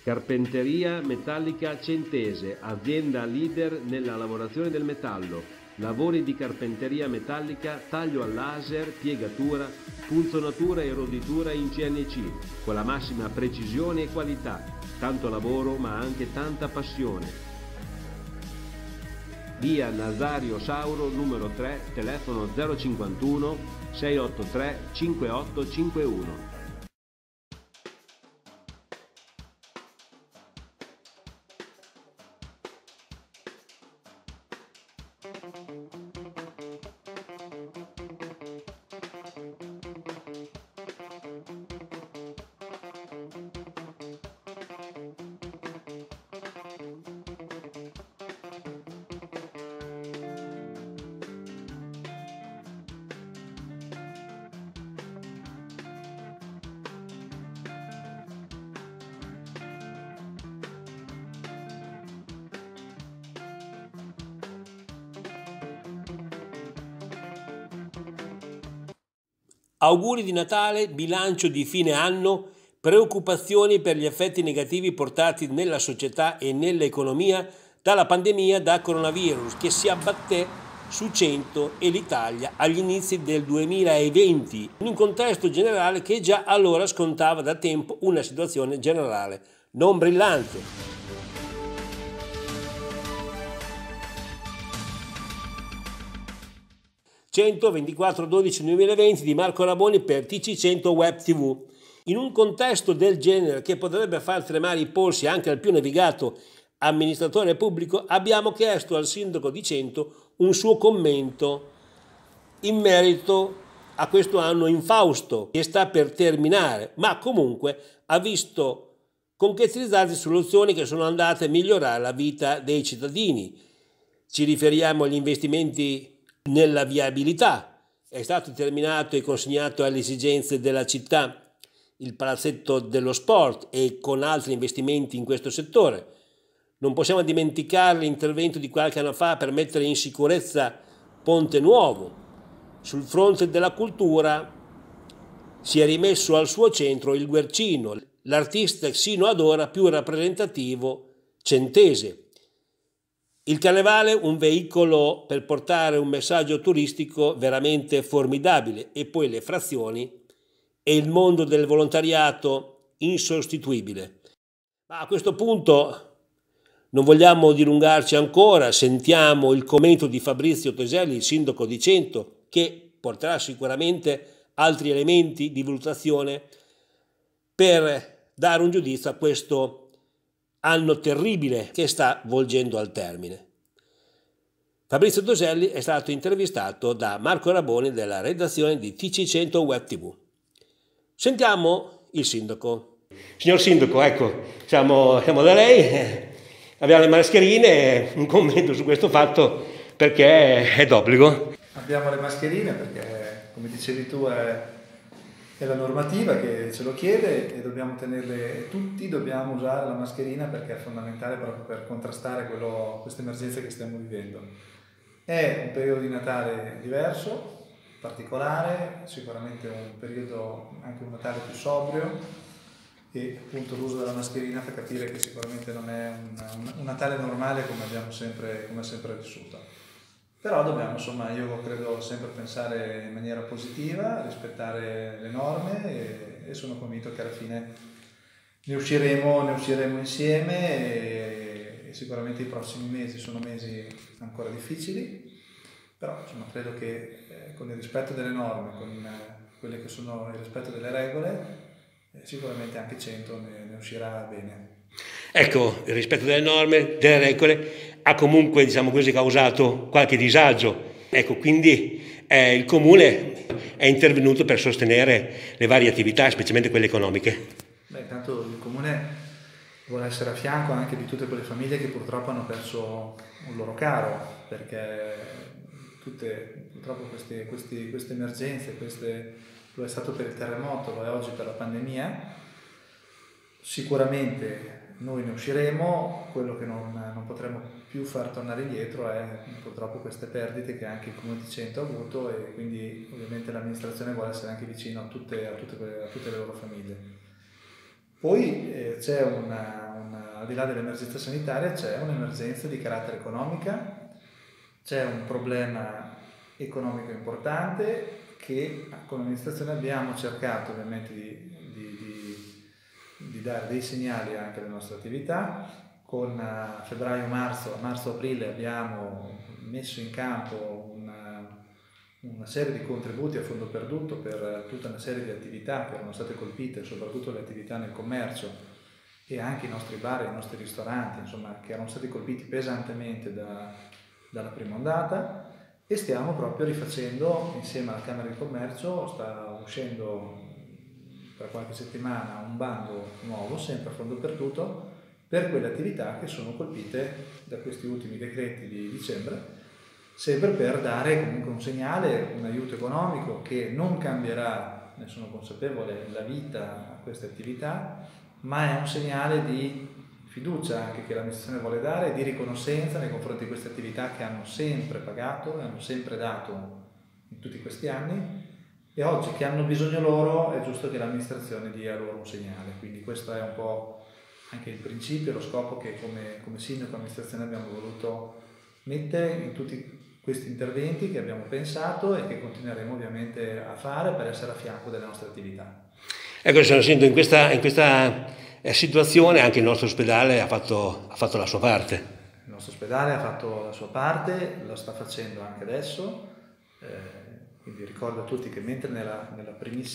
Carpenteria Metallica Centese, azienda leader nella lavorazione del metallo. Lavori di carpenteria metallica, taglio al laser, piegatura, punzonatura e roditura in CNC, con la massima precisione e qualità. Tanto lavoro ma anche tanta passione. Via Nazario Sauro numero 3, telefono 051 683 5851. Auguri di Natale, bilancio di fine anno, preoccupazioni per gli effetti negativi portati nella società e nell'economia dalla pandemia da coronavirus che si abbatté su 100 e l'Italia agli inizi del 2020, in un contesto generale che già allora scontava da tempo una situazione generale non brillante. 124/12/2020 di Marco Raboni per TC100 Web TV. In un contesto del genere che potrebbe far tremare i polsi anche al più navigato amministratore pubblico, abbiamo chiesto al sindaco di Cento un suo commento in merito a questo anno infausto che sta per terminare, ma comunque ha visto concretizzarsi soluzioni che sono andate a migliorare la vita dei cittadini. Ci riferiamo agli investimenti nella viabilità. È stato terminato e consegnato alle esigenze della città il palazzetto dello sport e con altri investimenti in questo settore. Non possiamo dimenticare l'intervento di qualche anno fa per mettere in sicurezza Ponte Nuovo. Sul fronte della cultura si è rimesso al suo centro il Guercino, l'artista sino ad ora più rappresentativo centese. Il Carnevale, un veicolo per portare un messaggio turistico veramente formidabile, e poi le frazioni e il mondo del volontariato insostituibile. Ma a questo punto non vogliamo dilungarci ancora, sentiamo il commento di Fabrizio Toselli, il sindaco di Cento, che porterà sicuramente altri elementi di valutazione per dare un giudizio a questo anno terribile che sta volgendo al termine. Fabrizio Toselli è stato intervistato da Marco Raboni della redazione di TC100 Web TV. Sentiamo il sindaco. Signor sindaco, ecco, siamo da lei, abbiamo le mascherine, un commento su questo fatto perché è d'obbligo. Abbiamo le mascherine perché, come dicevi tu, è la normativa che ce lo chiede e dobbiamo tenerle, tutti dobbiamo usare la mascherina perché è fondamentale proprio per contrastare questa emergenza che stiamo vivendo. È un periodo di Natale diverso, particolare, sicuramente un periodo, anche un Natale più sobrio, e appunto l'uso della mascherina fa capire che sicuramente non è un Natale normale come abbiamo sempre vissuto. Però dobbiamo, insomma, io credo sempre pensare in maniera positiva, rispettare le norme e sono convinto che alla fine ne usciremo insieme e sicuramente i prossimi mesi sono mesi ancora difficili, però insomma, credo che con il rispetto delle norme, con quelle che sono il rispetto delle regole, sicuramente anche Cento ne uscirà bene. Ecco, il rispetto delle norme, delle regole, ha comunque, diciamo così, causato qualche disagio. Ecco, quindi il Comune è intervenuto per sostenere le varie attività, specialmente quelle economiche. Beh, intanto il Comune vuole essere a fianco anche di tutte quelle famiglie che purtroppo hanno perso un loro caro, perché purtroppo queste emergenze, lo è stato per il terremoto, lo è oggi per la pandemia. Sicuramente noi ne usciremo, quello che non potremo più far tornare indietro è purtroppo queste perdite che anche il Comune di Cento ha avuto e quindi ovviamente l'amministrazione vuole essere anche vicino a tutte le loro famiglie. Poi c'è una al di là dell'emergenza sanitaria c'è un'emergenza di carattere economica, c'è un problema economico importante che con l'amministrazione abbiamo cercato ovviamente di dare dei segnali anche alle nostre attività. Con marzo-aprile abbiamo messo in campo una serie di contributi a fondo perduto per tutta una serie di attività che erano state colpite, soprattutto le attività nel commercio e anche i nostri bar e i nostri ristoranti, insomma, che erano stati colpiti pesantemente dalla prima ondata, e stiamo proprio rifacendo insieme alla Camera di Commercio, sta uscendo tra qualche settimana un bando nuovo, sempre a fondo perduto, per quelle attività che sono colpite da questi ultimi decreti di dicembre, sempre per dare comunque un segnale, un aiuto economico che non cambierà, ne sono consapevole, la vita a queste attività, ma è un segnale di fiducia anche che l'amministrazione vuole dare, di riconoscenza nei confronti di queste attività che hanno sempre pagato e hanno sempre dato in tutti questi anni, e oggi che hanno bisogno loro è giusto che l'amministrazione dia loro un segnale. Quindi questo è un po' anche il principio, lo scopo che come sindaco e amministrazione abbiamo voluto mettere in tutti questi interventi che abbiamo pensato e che continueremo ovviamente a fare per essere a fianco delle nostre attività. Ecco, signor Sindaco, in questa situazione anche il nostro ospedale ha fatto la sua parte. Il nostro ospedale ha fatto la sua parte, lo sta facendo anche adesso, quindi ricordo a tutti che mentre nel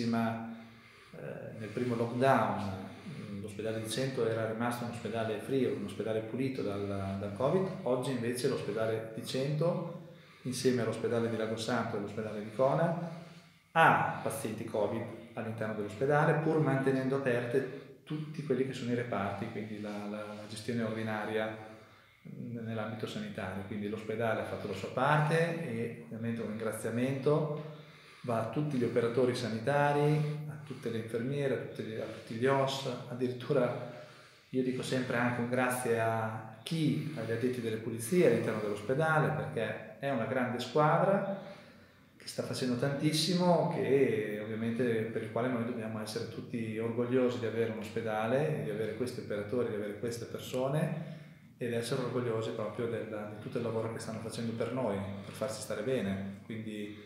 primo lockdown l'ospedale di Cento era rimasto un ospedale frio, un ospedale pulito dal Covid, oggi invece l'ospedale di Cento, insieme all'ospedale di Lagosanto e all'ospedale di Cona, ha pazienti Covid all'interno dell'ospedale, pur mantenendo aperte tutti quelli che sono i reparti, quindi la gestione ordinaria nell'ambito sanitario. Quindi l'ospedale ha fatto la sua parte e ovviamente un ringraziamento va a tutti gli operatori sanitari, a tutte le infermiere, a tutti gli OS, addirittura io dico sempre anche un grazie agli addetti delle pulizie all'interno dell'ospedale, perché è una grande squadra che sta facendo tantissimo, che ovviamente per il quale noi dobbiamo essere tutti orgogliosi di avere un ospedale, di avere questi operatori, di avere queste persone ed essere orgogliosi proprio di tutto il lavoro che stanno facendo per noi, per farci stare bene. Quindi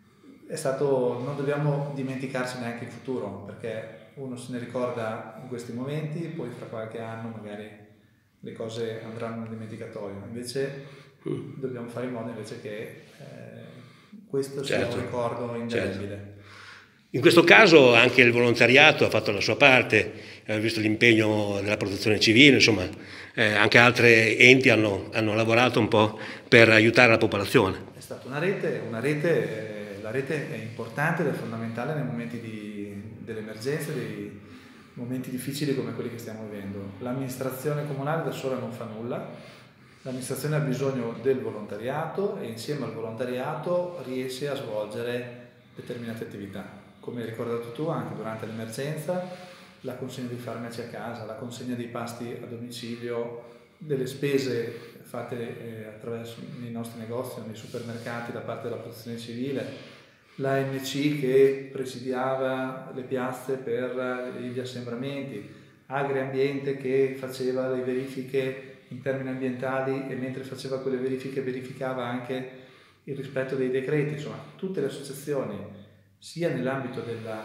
non dobbiamo dimenticarci neanche in futuro, perché uno se ne ricorda in questi momenti, poi fra qualche anno magari le cose andranno nel dimenticatoio. Invece dobbiamo fare in modo invece che questo sia un ricordo indelebile. Certo. In questo caso anche il volontariato ha fatto la sua parte, visto l'impegno della protezione civile, insomma anche altri enti hanno lavorato un po' per aiutare la popolazione. È stata una rete, la rete è importante ed è fondamentale nei momenti delle emergenze, dei momenti difficili come quelli che stiamo vivendo. L'amministrazione comunale da sola non fa nulla, l'amministrazione ha bisogno del volontariato e insieme al volontariato riesce a svolgere determinate attività. Come hai ricordato tu, anche durante l'emergenza, la consegna dei farmaci a casa, la consegna dei pasti a domicilio, delle spese fatte attraverso i nostri negozi, nei supermercati da parte della protezione civile, l'ANC che presidiava le piazze per gli assembramenti, Agriambiente che faceva le verifiche in termini ambientali e mentre faceva quelle verifiche verificava anche il rispetto dei decreti, insomma tutte le associazioni sia nell'ambito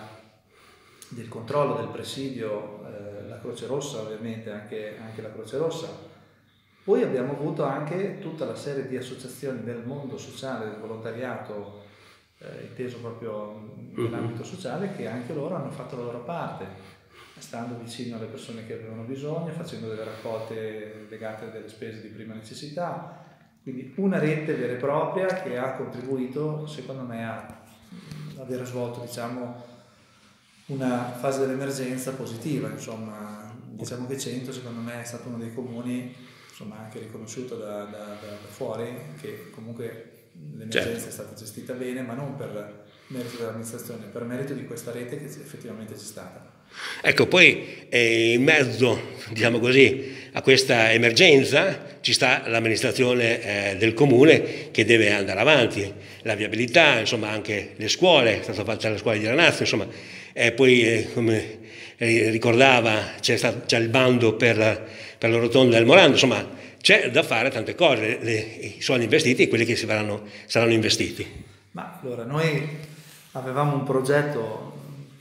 del controllo del presidio, la Croce Rossa ovviamente, anche la Croce Rossa. Poi abbiamo avuto anche tutta la serie di associazioni del mondo sociale, del volontariato, inteso proprio nell'ambito sociale, che anche loro hanno fatto la loro parte, stando vicino alle persone che avevano bisogno, facendo delle raccolte legate a delle spese di prima necessità. Quindi una rete vera e propria che ha contribuito, secondo me, a aver svolto, diciamo, una fase dell'emergenza positiva. Insomma, diciamo che Cento, secondo me, è stato uno dei comuni, insomma, anche riconosciuto da fuori, che comunque l'emergenza è stata gestita bene, ma non per merito dell'amministrazione, per merito di questa rete che effettivamente c'è stata. Ecco, poi in mezzo, diciamo così, a questa emergenza ci sta l'amministrazione del comune che deve andare avanti, la viabilità, insomma anche le scuole, è stata fatta la scuola di Ranazzo, insomma poi come ricordava c'è il bando per la rotonda del Morando, insomma c'è da fare tante cose, i soldi investiti e quelli che saranno investiti. Ma allora noi avevamo un progetto,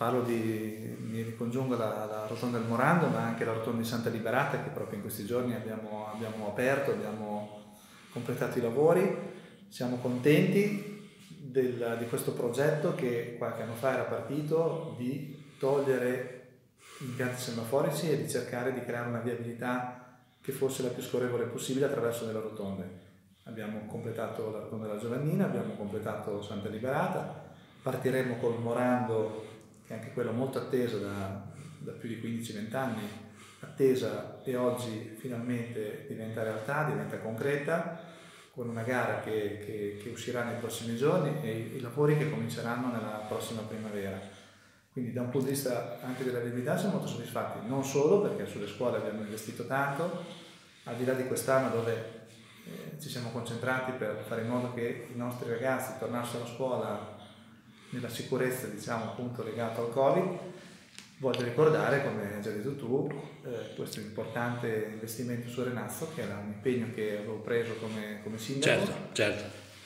mi ricongiungo alla rotonda del Morando, ma anche la rotonda di Santa Liberata, che proprio in questi giorni abbiamo aperto, abbiamo completato i lavori. Siamo contenti di questo progetto che qualche anno fa era partito, di togliere gli impianti semaforici e di cercare di creare una viabilità che fosse la più scorrevole possibile attraverso delle rotonde. Abbiamo completato la rotonda della Giovannina, abbiamo completato Santa Liberata, partiremo col Morando, che è anche quello molto atteso da più di 15-20 anni, attesa, e oggi finalmente diventa realtà, diventa concreta, con una gara che uscirà nei prossimi giorni e i lavori che cominceranno nella prossima primavera. Quindi da un punto di vista anche della viabilità siamo molto soddisfatti, non solo perché sulle scuole abbiamo investito tanto, al di là di quest'anno dove ci siamo concentrati per fare in modo che i nostri ragazzi tornassero a scuola nella sicurezza, diciamo, appunto legata al Covid. Voglio ricordare, come hai già detto tu, questo importante investimento su Renazzo, che era un impegno che avevo preso come sindaco. Certo.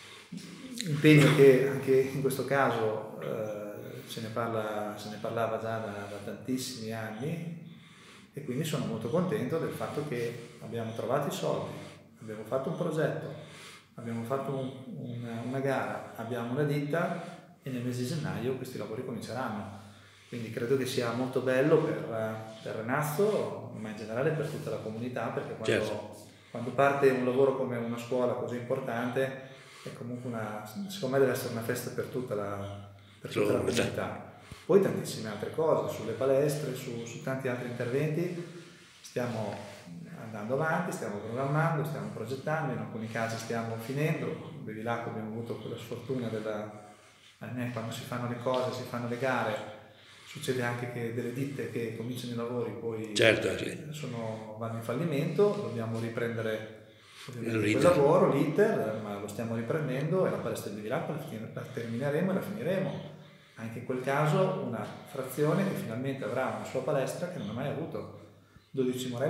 Impegno che anche in questo caso se ne parlava già da tantissimi anni, e quindi sono molto contento del fatto che abbiamo trovato i soldi, abbiamo fatto un progetto, abbiamo fatto una gara, abbiamo una ditta e nel mese di gennaio questi lavori cominceranno. Quindi credo che sia molto bello per Renazzo, ma in generale per tutta la comunità, perché quando parte un lavoro come una scuola così importante, è comunque secondo me deve essere una festa per tutta la comunità. Poi tantissime altre cose, sulle palestre, su tanti altri interventi, stiamo andando avanti, stiamo programmando, stiamo progettando, in alcuni casi stiamo finendo. Bevi l'acqua, abbiamo avuto quella sfortuna quando si fanno le cose, si fanno le gare, succede anche che delle ditte che cominciano i lavori poi vanno in fallimento, dobbiamo riprendere quel lavoro, l'iter, ma lo stiamo riprendendo e la palestra di Vilacqua la termineremo e la finiremo. Anche in quel caso una frazione che finalmente avrà una sua palestra che non ha mai avuto. 12 Morelli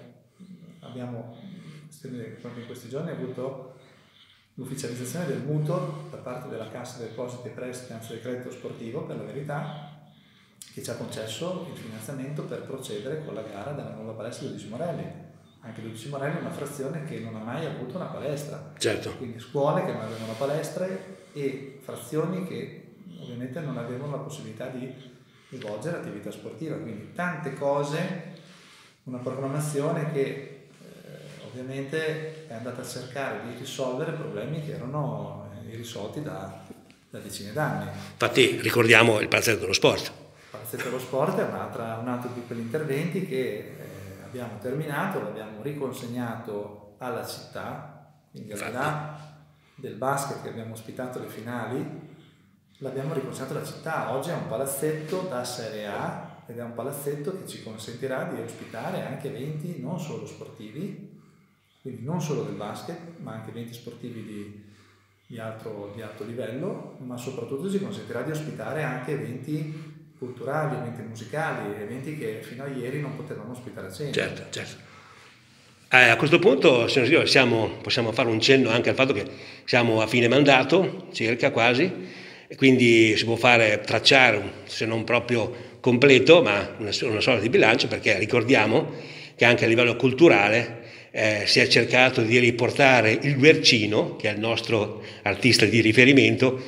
abbiamo proprio in questi giorni avuto l'ufficializzazione del mutuo da parte della Cassa dei Depositi e Prestiti, anzi del credito sportivo per la verità, che ci ha concesso il finanziamento per procedere con la gara della nuova palestra 12 Morelli. Anche 12 Morelli è una frazione che non ha mai avuto una palestra. Certo. Quindi scuole che non avevano palestre e frazioni che ovviamente non avevano la possibilità di svolgere attività sportiva. Quindi tante cose, una programmazione che ovviamente è andata a cercare di risolvere problemi che erano irrisolti da decine d'anni. Infatti ricordiamo il Palazzetto dello Sport. Il Palazzetto dello Sport è un altro di quegli interventi che abbiamo terminato, l'abbiamo riconsegnato alla città, quindi al di là del basket che abbiamo ospitato le finali, l'abbiamo riconsegnato alla città. Oggi è un palazzetto da Serie A ed è un palazzetto che ci consentirà di ospitare anche eventi non solo sportivi, quindi non solo del basket, ma anche eventi sportivi di alto livello, ma soprattutto ci consentirà di ospitare anche eventi culturali, eventi musicali, eventi che fino a ieri non potevamo ospitare a centro. Certo. A questo punto, signor Signore, possiamo fare un cenno anche al fatto che siamo a fine mandato, circa quasi, e quindi si può tracciare, se non proprio completo, ma una sorta di bilancio, perché ricordiamo che anche a livello culturale si è cercato di riportare il Guercino, che è il nostro artista di riferimento,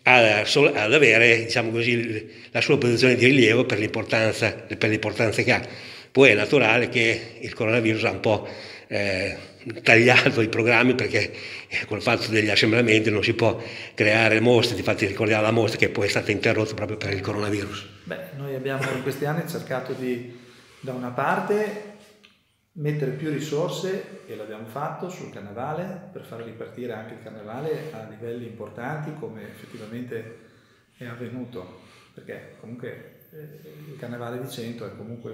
ad avere, diciamo così, la sua posizione di rilievo per l'importanza che ha. Poi è naturale che il coronavirus ha un po' tagliato i programmi, perché col fatto degli assembramenti non si può creare mostre. Infatti ricordiamo la mostra che poi è stata interrotta proprio per il coronavirus. Noi abbiamo in questi anni cercato di, da una parte, mettere più risorse, e l'abbiamo fatto, sul carnevale, per far ripartire anche il carnevale a livelli importanti, come effettivamente è avvenuto, perché comunque il carnevale di Cento è comunque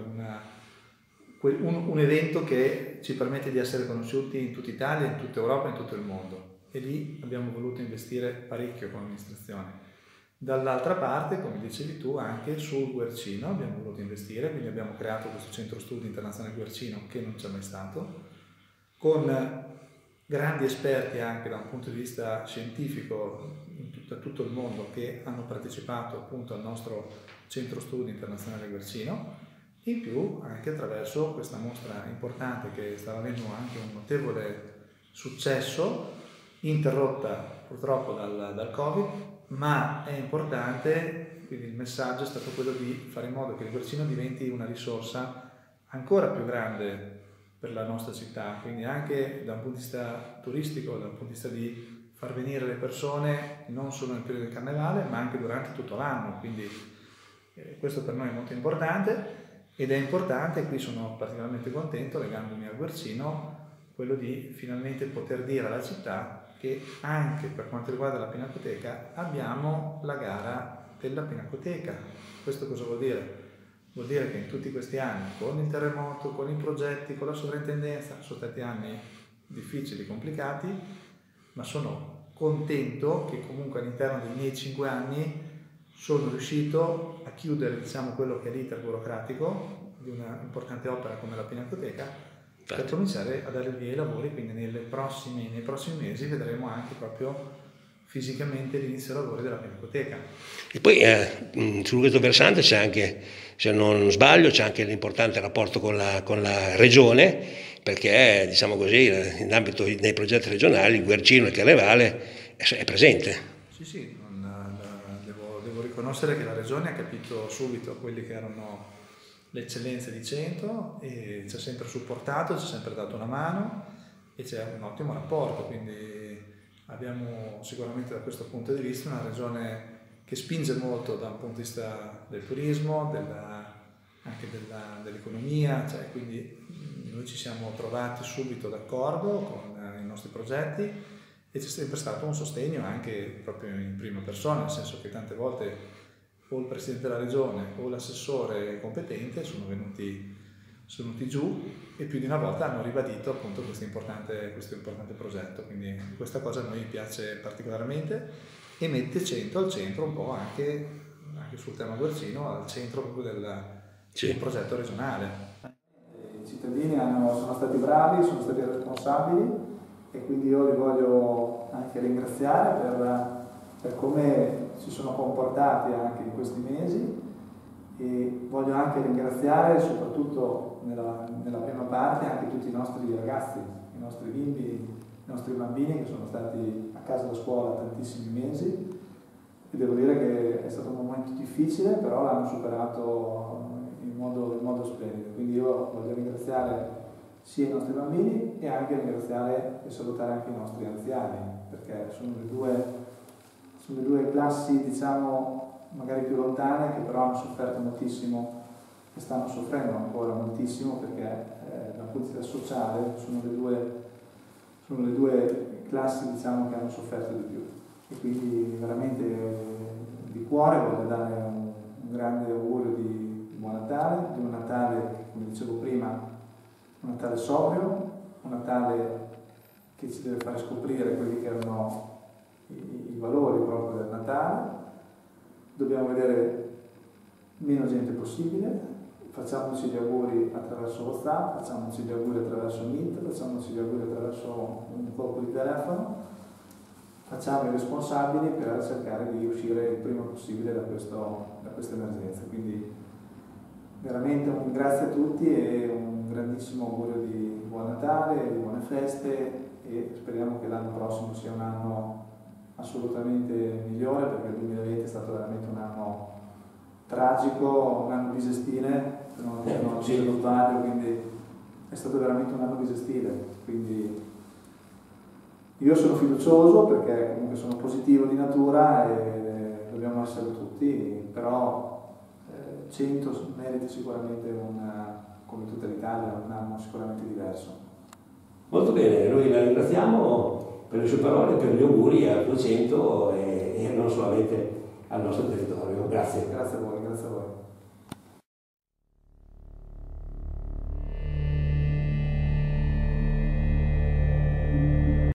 un evento che ci permette di essere conosciuti in tutta Italia, in tutta Europa, in tutto il mondo, e lì abbiamo voluto investire parecchio con l'amministrazione. Dall'altra parte, come dicevi tu, anche sul Guercino abbiamo voluto investire, quindi abbiamo creato questo centro studi internazionale Guercino che non c'è mai stato, con grandi esperti anche da un punto di vista scientifico da tutto il mondo che hanno partecipato appunto al nostro centro studi internazionale Guercino, in più anche attraverso questa mostra importante che stava avendo anche un notevole successo, interrotta purtroppo dal Covid, ma è importante, quindi il messaggio è stato quello di fare in modo che il Guercino diventi una risorsa ancora più grande per la nostra città, quindi anche da un punto di vista turistico, da un punto di vista di far venire le persone non solo nel periodo del carnevale, ma anche durante tutto l'anno, quindi questo per noi è molto importante. Ed è importante, qui sono particolarmente contento, legandomi al Guercino, quello di finalmente poter dire alla città che anche per quanto riguarda la Pinacoteca abbiamo la gara della Pinacoteca. Questo cosa vuol dire? Vuol dire che in tutti questi anni, con il terremoto, con i progetti, con la sovrintendenza, sono stati anni difficili, complicati, ma sono contento che comunque all'interno dei miei 5 anni sono riuscito a chiudere, diciamo, quello che è l'iter burocratico di una importante opera come la Pinacoteca, per cominciare a dare via ai lavori, quindi nei prossimi mesi vedremo anche proprio fisicamente l'inizio dei lavori della Pinacoteca. E poi su questo versante c'è anche, se non sbaglio, c'è anche l'importante rapporto con la regione, perché diciamo così, in ambito dei progetti regionali il Guercino e il Carnevale è presente. Sì, devo riconoscere che la regione ha capito subito quelli che erano le eccellenze di Cento e ci ha sempre supportato, ci ha sempre dato una mano e c'è un ottimo rapporto, quindi abbiamo sicuramente da questo punto di vista una regione che spinge molto da un punto di vista del turismo, anche dell'economia, cioè, quindi noi ci siamo trovati subito d'accordo con i nostri progetti e c'è sempre stato un sostegno anche proprio in prima persona, nel senso che tante volte o il Presidente della Regione o l'assessore competente sono venuti giù e più di una volta hanno ribadito appunto questo importante progetto, quindi questa cosa a noi piace particolarmente e mette Cento al centro un po' anche sul tema Guercino, al centro proprio del progetto regionale. I cittadini sono stati bravi, sono stati responsabili e quindi io li voglio anche ringraziare per come si sono comportati anche in questi mesi e voglio anche ringraziare soprattutto nella prima parte anche tutti i nostri ragazzi, i nostri bimbi, i nostri bambini che sono stati a casa da scuola tantissimi mesi e devo dire che è stato un momento difficile, però l'hanno superato in modo splendido, quindi io voglio ringraziare sia i nostri bambini e anche ringraziare e salutare anche i nostri anziani, perché sono le due classi, diciamo, magari più lontane, che però hanno sofferto moltissimo e stanno soffrendo ancora moltissimo, perché dal punto di vista sociale sono le due classi, diciamo, che hanno sofferto di più. E quindi veramente di cuore voglio dare un grande augurio di buon Natale, di un Natale, come dicevo prima, un Natale sobrio, un Natale che ci deve fare scoprire quelli che erano i valori proprio del Natale. Dobbiamo vedere meno gente possibile, facciamoci gli auguri attraverso WhatsApp, facciamoci gli auguri attraverso Meet, facciamoci gli auguri attraverso un colpo di telefono, facciamo i responsabili per cercare di uscire il prima possibile da questa emergenza. Quindi veramente un grazie a tutti e un grandissimo augurio di buon Natale, di buone feste e speriamo che l'anno prossimo sia un anno assolutamente migliore, perché il 2020 è stato veramente un anno tragico, un anno bisestile, se non sbaglio, quindi è stato veramente un anno bisestile. Quindi io sono fiducioso perché comunque sono positivo di natura e dobbiamo essere tutti, però Cento merita sicuramente come tutta l'Italia, un anno sicuramente diverso. Molto bene, noi la ringraziamo per le sue parole, per gli auguri a 200 e non solamente al nostro territorio. Grazie. Grazie a voi, grazie a voi.